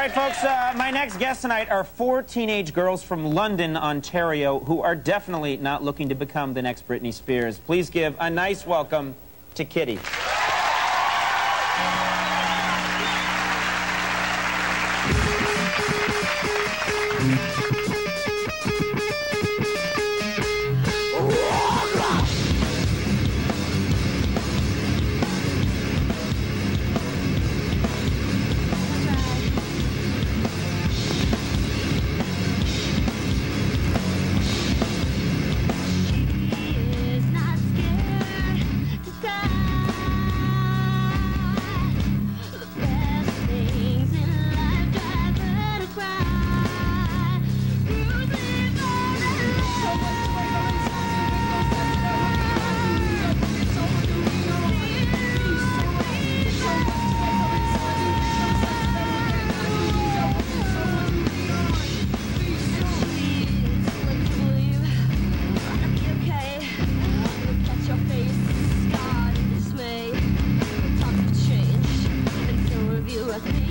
right, folks, my next guests tonight are 4 teenage girls from London, Ontario, who are definitely not looking to become the next Britney Spears. Please give a nice welcome to Kittie. With me.